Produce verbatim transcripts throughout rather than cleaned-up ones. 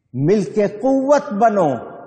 مل کے قوت بنو۔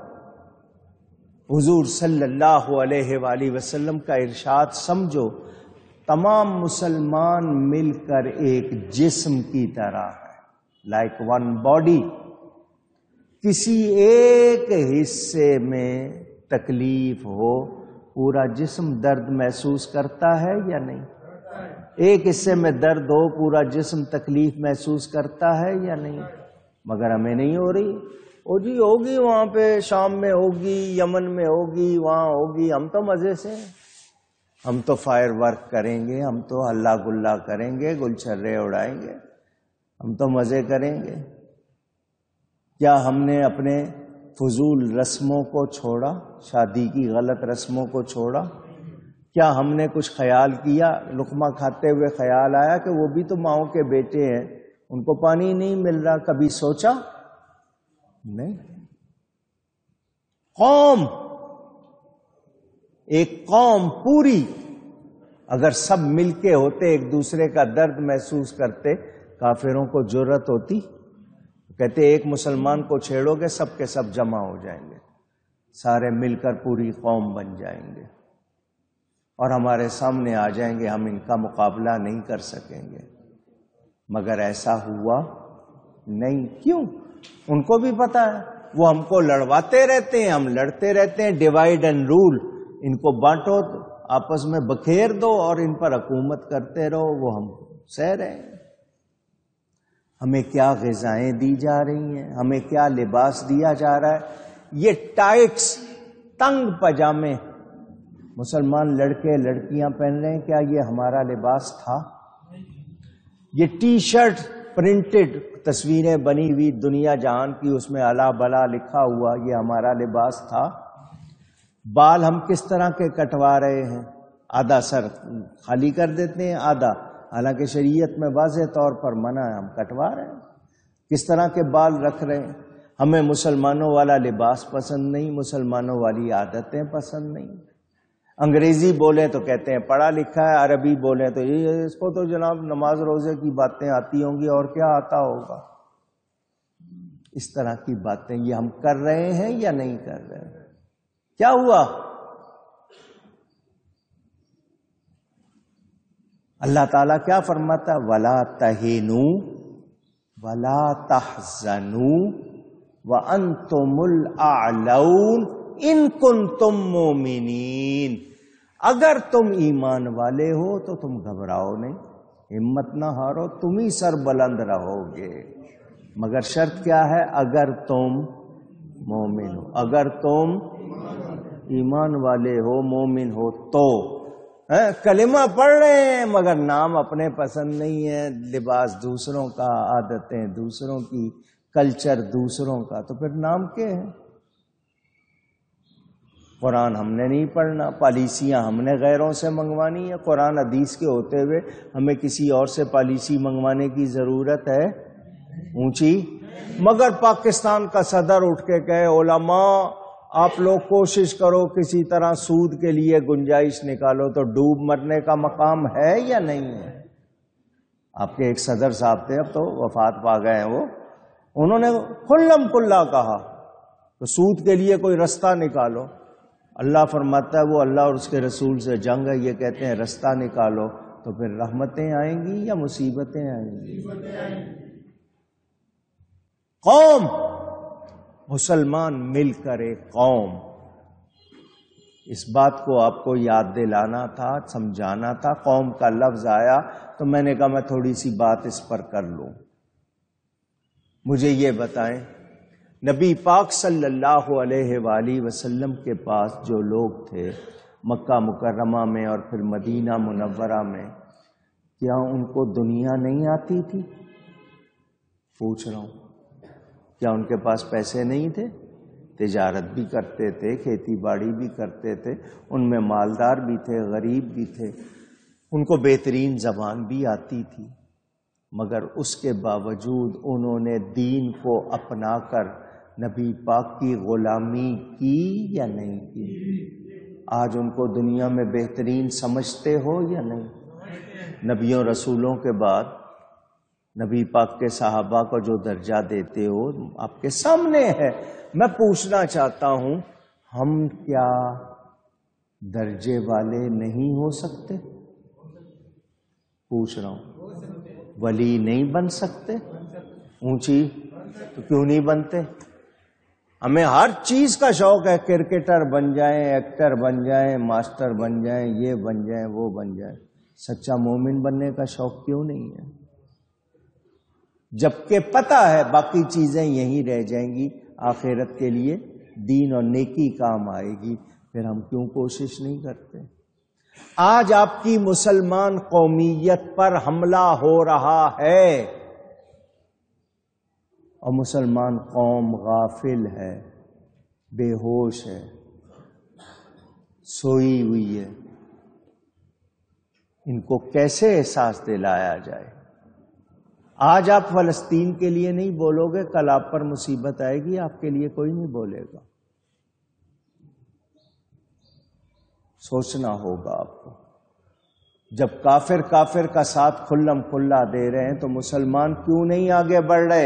حضور صلی اللہ علیہ وآلہ وسلم کا ارشاد سمجھو، تمام مسلمان مل کر ایک جسم کی طرح ہے، لائک ون باڈی۔ کسی ایک حصے میں تکلیف ہو، پورا جسم درد محسوس کرتا ہے یا نہیں؟ ایک حصے میں درد ہو، پورا جسم تکلیف محسوس کرتا ہے یا نہیں؟ مگر ہمیں نہیں ہو رہی۔ او جی ہوگی، وہاں پہ شام میں ہوگی، یمن میں ہوگی، وہاں ہوگی، ہم تو مزے سے، ہم تو فائر ورک کریں گے، ہم تو ہلا گلا کریں گے، گلچھرے اڑائیں گے، ہم تو مزے کریں گے۔ کیا ہم نے اپنے فضول رسموں کو چھوڑا؟ شادی کی غلط رسموں کو چھوڑا؟ کیا ہم نے کچھ خیال کیا؟ لقمہ کھاتے ہوئے خیال آیا کہ وہ بھی تو ماؤں کے بیٹے ہیں، ان کو پانی نہیں مل رہا، کبھی سوچا؟ نہیں۔ قوم، ایک قوم پوری اگر سب مل کے ہوتے، ایک دوسرے کا درد محسوس کرتے، کافروں کو جرأت ہوتی؟ کہتے ایک مسلمان کو چھیڑو گے سب کے سب جمع ہو جائیں گے، سارے مل کر پوری قوم بن جائیں گے اور ہمارے سامنے آ جائیں گے، ہم ان کا مقابلہ نہیں کر سکیں گے۔ مگر ایسا ہوا نہیں۔ کیوں؟ ان کو بھی پتا ہے، وہ ہم کو لڑواتے رہتے ہیں، ہم لڑتے رہتے ہیں۔ ڈیوائیڈ اینڈ رول، ان کو بانٹو، آپس میں بکھیر دو اور ان پر حکومت کرتے رہو، وہ ہم سہ رہے ہیں۔ ہمیں کیا غذائیں دی جا رہی ہیں، ہمیں کیا لباس دیا جا رہا ہے۔ یہ ٹائٹس، تنگ پجامے مسلمان لڑکے لڑکیاں پہن رہے ہیں، کیا یہ ہمارا لباس تھا؟ یہ ٹی شرٹ پرنٹڈ تصویریں بنی ہوئی دنیا جہان کی، اس میں الا بلا لکھا ہوا، یہ ہمارا لباس تھا؟ بال ہم کس طرح کے کٹوا رہے ہیں؟ آدھا سر خالی کر دیتے ہیں، آدھا، حالانکہ شریعت میں واضح طور پر منع ہے، ہم کٹوا رہے ہیں۔ کس طرح کے بال رکھ رہے ہیں؟ ہمیں مسلمانوں والا لباس پسند نہیں، مسلمانوں والی عادتیں پسند نہیں۔ انگریزی بولیں تو کہتے ہیں پڑھا لکھا ہے، عربی بولیں تو یہ اس کو تو جناب نماز روزے کی باتیں آتی ہوں گی، اور کیا آتا ہوگا۔ اس طرح کی باتیں یہ ہم کر رہے ہیں یا نہیں کر رہے ہیں؟ کیا ہوا؟ اللہ تعالیٰ کیا فرماتا؟ وَلَا تَهِنُوا وَلَا تَحْزَنُوا وَأَنْتُمُ الْأَعْلَوْنَ ان کنتم مومنین۔ اگر تم ایمان والے ہو تو تم گھبراؤ نہیں، ہمت نہ ہارو، تم ہی سر بلند رہو گے۔ مگر شرط کیا ہے؟ اگر تم مومن ہو، اگر تم ایمان والے ہو، مومن ہو تو۔ کلمہ پڑھ رہے ہیں مگر نام اپنے پسند نہیں ہے، لباس دوسروں کا، عادتیں دوسروں کی، کلچر دوسروں کا، تو پھر نام کیا ہے؟ قرآن ہم نے نہیں پڑھنا، پالیسیاں ہم نے غیروں سے منگوانی ہے۔ قرآن حدیث کے ہوتے ہوئے ہمیں کسی اور سے پالیسی منگوانے کی ضرورت ہے؟ اونچی۔ مگر پاکستان کا صدر اٹھ کے کہے علماء آپ لوگ کوشش کرو کسی طرح سود کے لیے گنجائش نکالو، تو ڈوب مرنے کا مقام ہے یا نہیں ہے؟ آپ کے ایک صدر صاحب تھے، اب تو وفات پا گئے ہیں وہ، انہوں نے کھلم کھلا کہا تو سود کے لیے کوئی رستہ نکالو۔ اللہ فرماتا ہے وہ اللہ اور اس کے رسول سے جنگ ہے، یہ کہتے ہیں رستہ نکالو، تو پھر رحمتیں آئیں گی یا مصیبتیں آئیں گی؟ قوم، مسلمان مل کر ایک قوم، اس بات کو آپ کو یاد دلانا تھا، سمجھانا تھا۔ قوم کا لفظ آیا تو میں نے کہا میں تھوڑی سی بات اس پر کر لوں۔ مجھے یہ بتائیں، نبی پاک صلی اللہ علیہ وآلہ وسلم کے پاس جو لوگ تھے مکہ مکرمہ میں اور پھر مدینہ منورہ میں، کیا ان کو دنیا نہیں آتی تھی؟ پوچھ رہا ہوں، کیا ان کے پاس پیسے نہیں تھے؟ تجارت بھی کرتے تھے، کھیتی باڑی بھی کرتے تھے، ان میں مالدار بھی تھے، غریب بھی تھے، ان کو بہترین زبان بھی آتی تھی، مگر اس کے باوجود انہوں نے دین کو اپنا کر نبی پاک کی غلامی کی یا نہیں کی؟ آج ان کو دنیا میں بہترین سمجھتے ہو یا نہیں؟ نبیوں رسولوں کے بعد نبی پاک کے صحابہ کو جو درجہ دیتے ہو آپ کے سامنے ہے. میں پوچھنا چاہتا ہوں ہم کیا درجے والے نہیں ہو سکتے؟ پوچھ رہا ہوں. ولی نہیں بن سکتے؟ اونچی تو کیوں نہیں بنتے؟ ہمیں ہر چیز کا شوق ہے، کرکٹر بن جائیں، ایکٹر بن جائیں، ماسٹر بن جائیں، یہ بن جائیں، وہ بن جائیں. سچا مومن بننے کا شوق کیوں نہیں ہے؟ جبکہ پتہ ہے باقی چیزیں یہیں رہ جائیں گی، آخرت کے لیے دین اور نیکی کام آئے گی، پھر ہم کیوں کوشش نہیں کرتے؟ آج آپ کی مسلمان قومیت پر حملہ ہو رہا ہے اور مسلمان قوم غافل ہے، بے ہوش ہے، سوئی ہوئی ہے. ان کو کیسے احساس دلایا جائے؟ آج آپ فلسطین کے لیے نہیں بولو گے، کل آپ پر مصیبت آئے گی، آپ کے لیے کوئی نہیں بولے گا. سوچنا ہوگا آپ کو. جب کافر کافر کا ساتھ کھلم کھلا دے رہے ہیں تو مسلمان کیوں نہیں آگے بڑھ رہے؟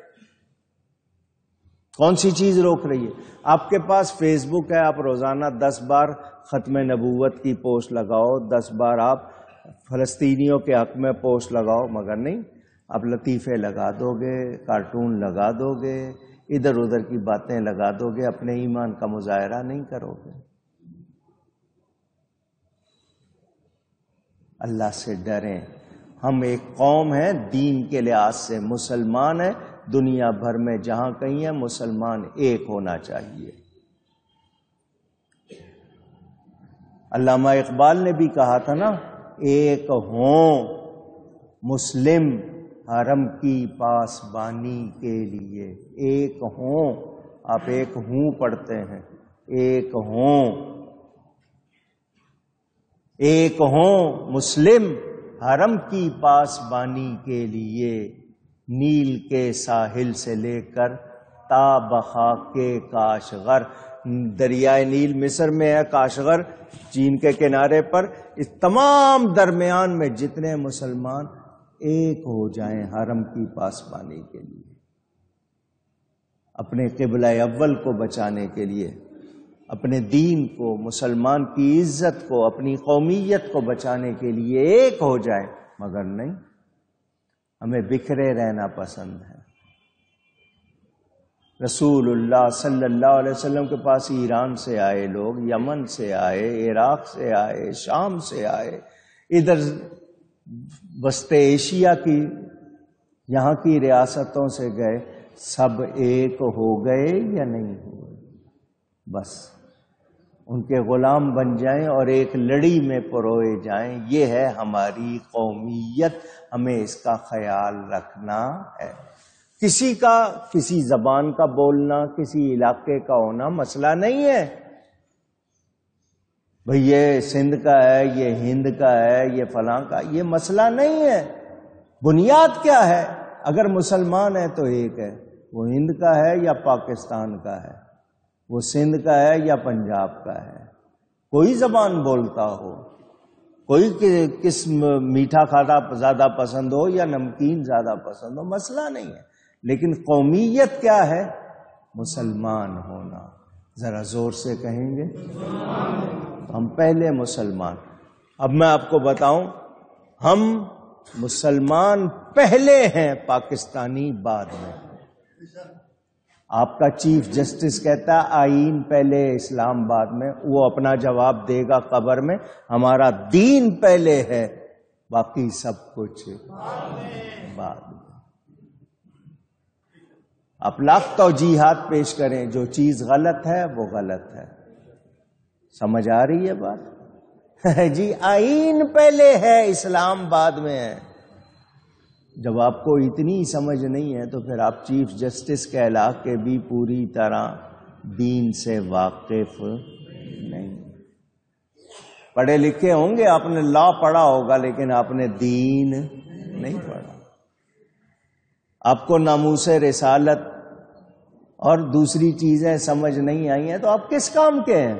کون سی چیز روک رہی ہے؟ آپ کے پاس فیس بک ہے، آپ روزانہ دس بار ختم نبوت کی پوسٹ لگاؤ، دس بار آپ فلسطینیوں کے حق میں پوسٹ لگاؤ، مگر نہیں، آپ لطیفے لگا دو گے، کارٹون لگا دو گے، ادھر ادھر کی باتیں لگا دو گے، اپنے ایمان کا مظاہرہ نہیں کرو گے. اللہ سے ڈریں. ہم ایک قوم ہیں، دین کے لحاظ سے مسلمان ہیں، دنیا بھر میں جہاں کہیں ہیں مسلمان ایک ہونا چاہیے. علامہ اقبال نے بھی کہا تھا نا، ایک ہوں مسلم حرم کی پاسبانی کے لیے. ایک ہوں، آپ ایک ہوں پڑھتے ہیں، ایک ہوں، ایک ہوں مسلم حرم کی پاسبانی کے لیے، نیل کے ساحل سے لے کر تا بخاک کے کاشغر. دریائے نیل مصر میں ہے، کاشغر چین کے کنارے پر. اس تمام درمیان میں جتنے مسلمان ایک ہو جائیں حرم کی پاسبانی کے لیے، اپنے قبلہ اول کو بچانے کے لیے، اپنے دین کو، مسلمان کی عزت کو، اپنی قومیت کو بچانے کے لیے ایک ہو جائیں. مگر نہیں، ہمیں بکھرے رہنا پسند ہے. رسول اللہ صلی اللہ علیہ وسلم کے پاس ایران سے آئے لوگ، یمن سے آئے، عراق سے آئے، شام سے آئے، ادھر وسط ایشیا کی یہاں کی ریاستوں سے گئے، سب ایک ہو گئے یا نہیں ہوئے؟ بس ان کے غلام بن جائیں اور ایک لڑی میں پروئے جائیں. یہ ہے ہماری قومیت، ہمیں اس کا خیال رکھنا ہے. کسی کا کسی زبان کا بولنا، کسی علاقے کا ہونا مسئلہ نہیں ہے. بھئی یہ سندھ کا ہے، یہ ہند کا ہے، یہ فلاں کا، یہ مسئلہ نہیں ہے. بنیاد کیا ہے؟ اگر مسلمان ہے تو ایک ہے، وہ ہند کا ہے یا پاکستان کا ہے، وہ سندھ کا ہے یا پنجاب کا ہے، کوئی زبان بولتا ہو، کوئی کس میٹھا کھانا زیادہ پسند ہو یا نمکین زیادہ پسند ہو، مسئلہ نہیں ہے. لیکن قومیت کیا ہے؟ مسلمان ہونا. ذرا زور سے کہیں گے، ہم پہلے مسلمان. اب میں آپ کو بتاؤں، ہم مسلمان پہلے ہیں، پاکستانی بعد میں. آپ کا چیف جسٹس کہتا ہے آئین پہلے اسلام بعد میں، وہ اپنا جواب دے گا قبر میں. ہمارا دین پہلے ہے، باقی سب کچھ بعد میں. آپ لاکھ توجیہات پیش کریں، جو چیز غلط ہے وہ غلط ہے. سمجھ آ رہی ہے بات؟ جی آئین پہلے ہے، اسلام بعد میں ہے. جب آپ کو اتنی سمجھ نہیں ہے تو پھر آپ چیف جسٹس کہلا کے بھی پوری طرح دین سے واقف نہیں. پڑھے لکھے ہوں گے، آپ نے لا پڑھا ہوگا، لیکن آپ نے دین نہیں پڑھا. آپ کو ناموس رسالت اور دوسری چیزیں سمجھ نہیں آئی ہیں تو آپ کس کام کے ہیں؟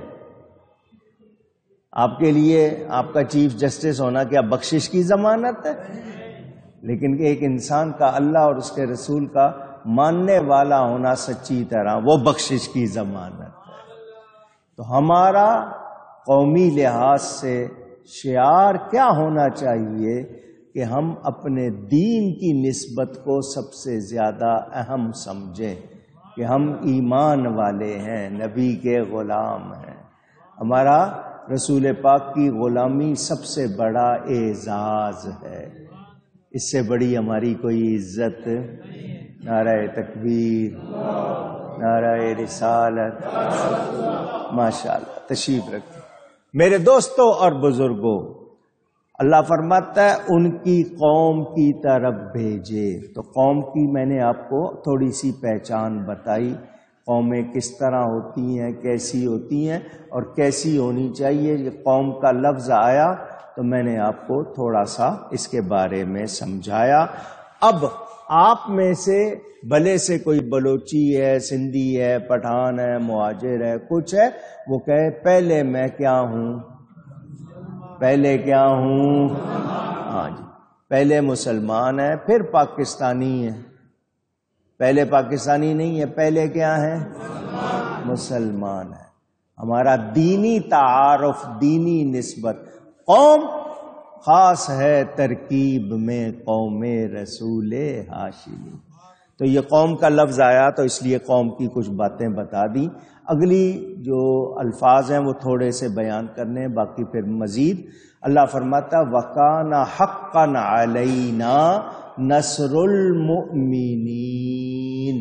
آپ کے لیے آپ کا چیف جسٹس ہونا کیا بخشش کی ضمانت ہے؟ لیکن ایک انسان کا اللہ اور اس کے رسول کا ماننے والا ہونا سچی طرح وہ بخشش کی ضمانت ہے۔ تو ہمارا قومی لحاظ سے شعار کیا ہونا چاہیے کہ ہم اپنے دین کی نسبت کو سب سے زیادہ اہم سمجھیں کہ ہم ایمان والے ہیں، نبی کے غلام ہیں۔ ہمارا رسول پاک کی غلامی سب سے بڑا اعزاز ہے، اس سے بڑی ہماری کوئی عزت۔ نعرہ تکبیر، نعرہ رسالت، ماشاءاللہ۔ تشریف رکھیں میرے دوستوں اور بزرگوں، اللہ فرماتا ہے ان کی قوم کی طرف بھیجے۔ تو قوم کی میں نے آپ کو تھوڑی سی پہچان بتائی، قومیں کس طرح ہوتی ہیں، کیسی ہوتی ہیں اور کیسی ہونی چاہیے۔ یہ قوم کا لفظ آیا تو میں نے آپ کو تھوڑا سا اس کے بارے میں سمجھایا۔ اب آپ میں سے بھلے سے کوئی بلوچی ہے، سندھی ہے، پٹھان ہے، مہاجر ہے، کچھ ہے، وہ کہے پہلے میں کیا ہوں، پہلے کیا ہوں، ہاں جی، پہلے مسلمان ہے پھر پاکستانی ہے۔ پہلے پاکستانی نہیں ہے، پہلے کیا ہے، مسلمان ہے۔ ہمارا دینی تعارف، دینی نسبت، قوم خاص ہے ترکیب میں قوم رسول ہاشمی۔ تو یہ قوم کا لفظ آیا تو اس لیے قوم کی کچھ باتیں بتا دی۔ اگلی جو الفاظ ہیں وہ تھوڑے سے بیان کرنے ہیں، باقی پھر مزید۔ اللہ فرماتا وَكَانَ حَقًّا عَلَيْنَا نَصْرُ الْمُؤْمِنِينَ،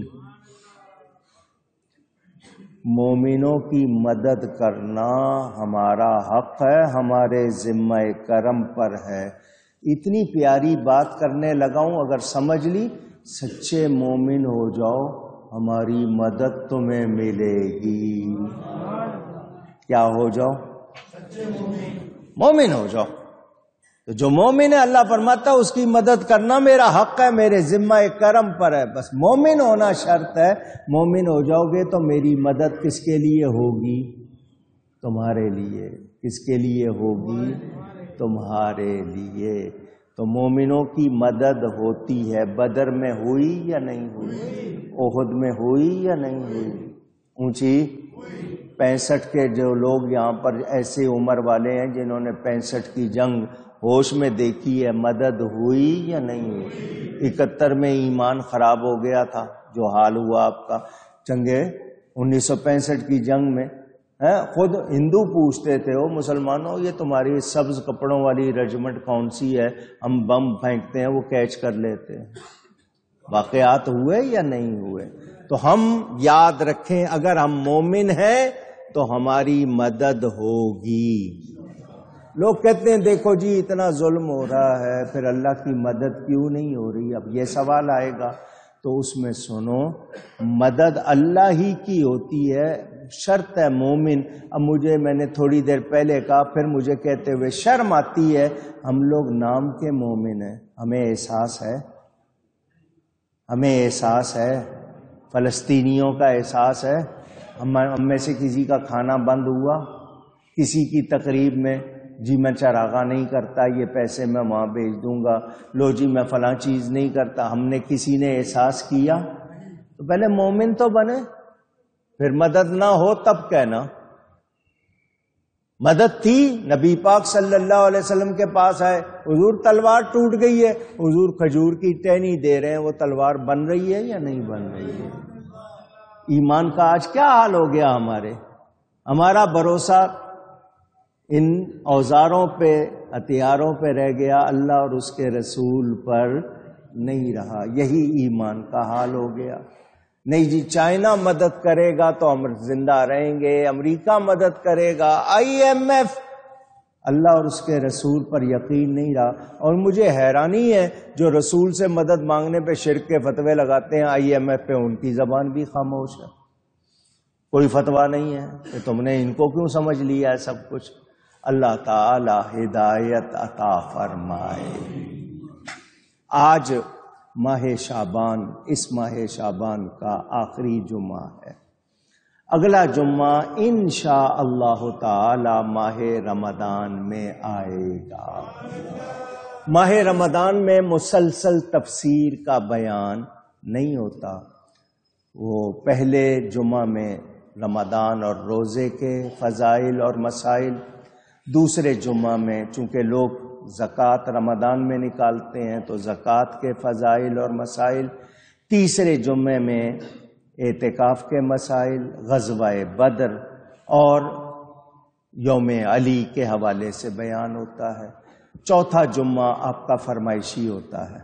مومنوں کی مدد کرنا ہمارا حق ہے، ہمارے ذمہ کرم پر ہے۔ اتنی پیاری بات کرنے لگاؤں، اگر سمجھ لی، سچے مومن ہو جاؤ ہماری مدد تمہیں ملے گی۔ کیا ہو جاؤ، مومن ہو جاؤ۔ تو جو مومن ہے اللہ فرماتا ہے اس کی مدد کرنا میرا حق ہے، میرے ذمہ کرم پر ہے، بس مومن ہونا شرط ہے۔ مومن ہو جاؤ گے تو میری مدد کس کے لیے ہوگی، تمہارے لیے۔ کس کے لیے ہوگی، تمہارے لیے۔ تو مومنوں کی مدد ہوتی ہے۔ بدر میں ہوئی یا نہیں ہوئی، احد میں ہوئی یا نہیں ہوئی، اونچی پینسٹھ کے جو لوگ یہاں پر ایسے عمر والے ہیں جنہوں نے پینسٹھ کی جنگ ہوش میں دیکھی ہے، مدد ہوئی یا نہیں ہوئی؟ اکہتر میں ایمان خراب ہو گیا تھا، جو حال ہوا آپ کا جنگ انیس سو پینسٹھ کی جنگ میں۔ خود ہندو پوچھتے تھے وہ مسلمانوں یہ تمہاری سبز کپڑوں والی رجمنٹ کون سی ہے، ہم بم پھینکتے ہیں وہ کیچ کر لیتے ہیں۔ واقعات ہوئے یا نہیں ہوئے؟ تو ہم یاد رکھیں اگر ہم مومن ہیں تو ہماری مدد ہوگی۔ لوگ کہتے ہیں دیکھو جی اتنا ظلم ہو رہا ہے پھر اللہ کی مدد کیوں نہیں ہو رہی؟ اب یہ سوال آئے گا تو اس میں سنو، مدد اللہ ہی کی ہوتی ہے، شرط ہے مومن۔ اب مجھے میں نے تھوڑی دیر پہلے کہا، پھر مجھے کہتے ہوئے شرم آتی ہے، ہم لوگ نام کے مومن ہیں، ہمیں احساس ہے، ہمیں احساس ہے، فلسطینیوں کا احساس ہے۔ ہم میں سے کسی کا کھانا بند ہوا، کسی کی تقریب میں، جی میں چراغاں نہیں کرتا، یہ پیسے میں وہاں بھیج دوں گا، لو جی میں فلاں چیز نہیں کرتا، ہم نے کسی نے احساس کیا تو پہلے مومن تو بنے، پھر مدد نہ ہو تب کہنا۔ مدد تھی، نبی پاک صلی اللہ علیہ وسلم کے پاس آئے، حضور تلوار ٹوٹ گئی ہے، حضور کھجور کی ٹہنی دے رہے ہیں، وہ تلوار بن رہی ہے یا نہیں بن رہی ہے؟ ایمان کا آج کیا حال ہو گیا ہمارے؟ ہمارا بھروسہ ان اوزاروں پہ، ہتھیاروں پہ رہ گیا، اللہ اور اس کے رسول پر نہیں رہا۔ یہی ایمان کا حال ہو گیا۔ نہیں جی چائنا مدد کرے گا تو ہم زندہ رہیں گے، امریکہ مدد کرے گا، آئی ایم ایف، اللہ اور اس کے رسول پر یقین نہیں رہا۔ اور مجھے حیرانی ہے جو رسول سے مدد مانگنے پہ شرک کے فتوے لگاتے ہیں، آئی ایم ایف پہ ان کی زبان بھی خاموش ہے، کوئی فتویٰ نہیں ہے کہ تم نے ان کو کیوں سمجھ لیا ہے سب کچھ۔ اللہ تعالی ہدایت عطا فرمائے۔ آج ماہ شعبان، اس ماہ شعبان کا آخری جمعہ ہے۔ اگلا جمعہ انشاء اللہ تعالی ماہ رمضان میں آئے گا۔ ماہ رمضان میں مسلسل تفسیر کا بیان نہیں ہوتا. وہ پہلے جمعہ میں رمضان اور روزے کے فضائل اور مسائل، دوسرے جمعہ میں چونکہ لوگ زکوٰۃ رمضان میں نکالتے ہیں تو زکوٰۃ کے فضائل اور مسائل، تیسرے جمعے میں اعتکاف کے مسائل، غزوہ بدر اور یوم علی کے حوالے سے بیان ہوتا ہے. چوتھا جمعہ آپ کا فرمائشی ہوتا ہے،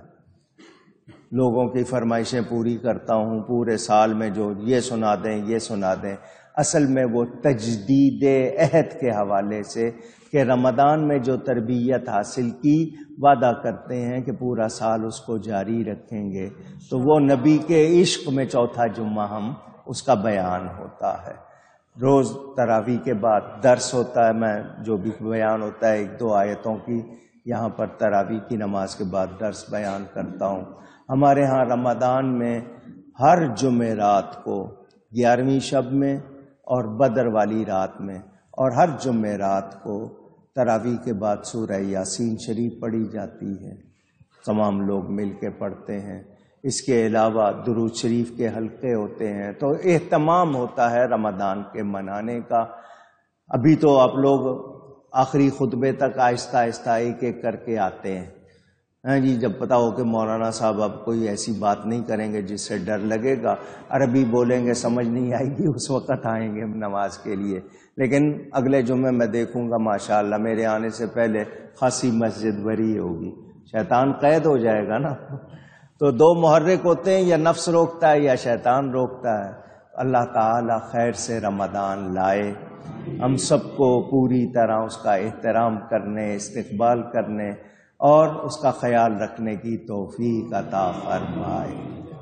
لوگوں کی فرمائشیں پوری کرتا ہوں پورے سال میں، جو یہ سنا دیں یہ سنا دیں. اصل میں وہ تجدید عہد کے حوالے سے کہ رمضان میں جو تربیت حاصل کی وعدہ کرتے ہیں کہ پورا سال اس کو جاری رکھیں گے، تو وہ نبی کے عشق میں چوتھا جمعہ ہم اس کا بیان ہوتا ہے. روز تراویح کے بعد درس ہوتا ہے، میں جو بھی بیان ہوتا ہے ایک دو آیتوں کی یہاں پر تراویح کی نماز کے بعد درس بیان کرتا ہوں. ہمارے ہاں رمضان میں ہر جمعرات کو، گیارہویں شب میں اور بدر والی رات میں، اور ہر جمعرات کو تراویح کے بعد سورہ یاسین شریف پڑھی جاتی ہے، تمام لوگ مل کے پڑھتے ہیں. اس کے علاوہ درود شریف کے حلقے ہوتے ہیں. تو اہتمام ہوتا ہے رمضان کے منانے کا. ابھی تو آپ لوگ آخری خطبے تک آہستہ آہستہ ایک ایک کر کے آتے ہیں. ہاں جی، جب پتا ہو کہ مولانا صاحب اب کوئی ایسی بات نہیں کریں گے جس سے ڈر لگے گا، عربی بولیں گے سمجھ نہیں آئے گی، اس وقت آئیں گے نماز کے لیے. لیکن اگلے جمعے میں دیکھوں گا ماشاءاللہ میرے آنے سے پہلے خاصی مسجد بھری ہوگی. شیطان قید ہو جائے گا نا. تو دو محرک ہوتے ہیں، یا نفس روکتا ہے یا شیطان روکتا ہے. اللہ تعالی خیر سے رمضان لائے، ہم سب کو پوری طرح اس کا احترام کرنے، استقبال کرنے اور اس کا خیال رکھنے کی توفیق عطا فرمائے.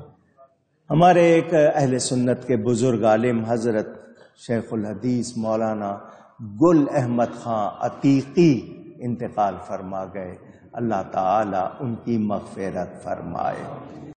ہمارے ایک اہل سنت کے بزرگ عالم حضرت شیخ الحدیث مولانا گل احمد خان عتیقی انتقال فرما گئے. اللہ تعالی ان کی مغفرت فرمائے.